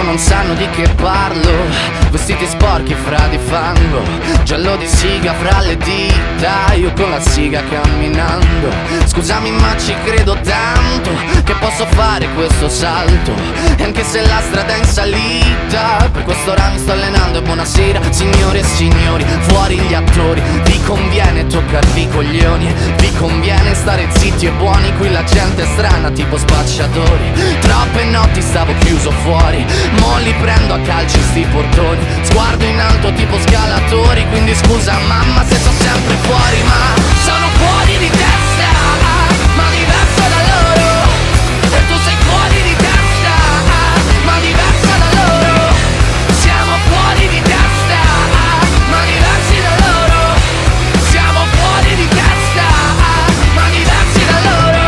non sanno di che parlo. Vestiti sporchi fra di fango, giallo di siga fra le dita, io con la siga camminando. Scusami ma ci credo tanto che posso fare questo salto, e anche se la strada è in salita, per quest'ora mi sto allenando. E buonasera signore e signori, fuori gli attori. Vi conviene toccarvi i coglioni, vi conviene stare zitti e buoni, qui la gente è strana tipo spacciatori. Troppe notti stavo chiuso fuori, mo li prendo a calci sti portoni. Sguardo in alto tipo scalatori, quindi scusa mamma se sto sempre fuori, ma sono fuori di testa, ma diverso da loro. E tu sei fuori di testa, ma diversa da loro. Siamo fuori di testa, ma diversi da loro. Siamo fuori di testa, ma diversi da loro.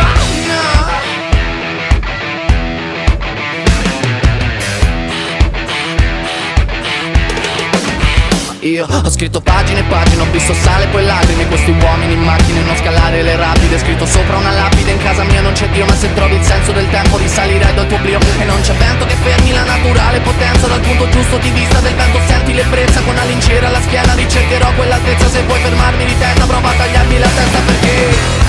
Io ho scritto pagine e pagine, ho visto sale poi lacrime. Questi uomini in macchine, non scalare le rapide. Scritto sopra una lapide, in casa mia non c'è Dio. Ma se trovi il senso del tempo risalirai dal tuo oblio. E non c'è vento che fermi la naturale potenza. Dal punto giusto di vista del vento senti l'ebbrezza. Con una lincera alla schiena ricercherò quell'altezza. Se vuoi fermarmi di testa prova a tagliarmi la testa, perché